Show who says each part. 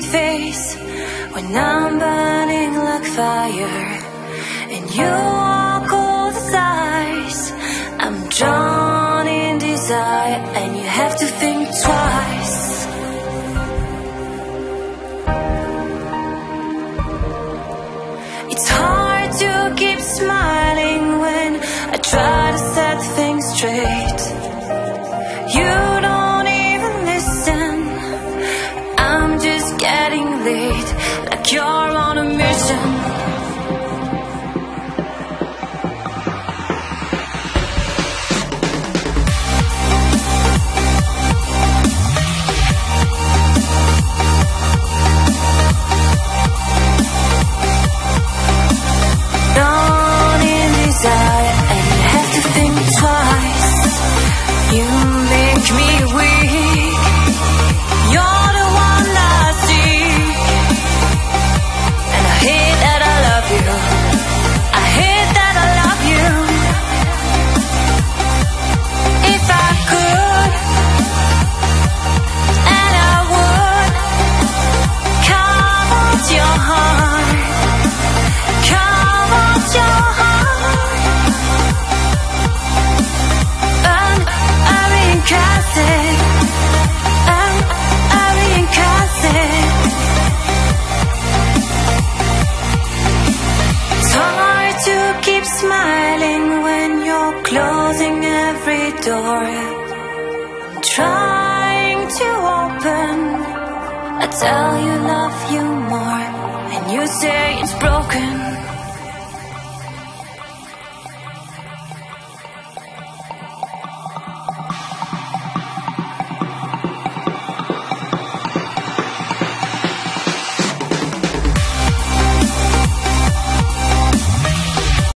Speaker 1: sweet face when I'm burning like fire, and you are cold as ice. I'm drawn in desire, and you have to think twice. It's hard to keep smiling when I try to set things straight. You don't even listen. I'm just getting late, like you're on a mission. Smiling when you're closing every door. I'm trying to open. I tell you love you more, and you say it's broken.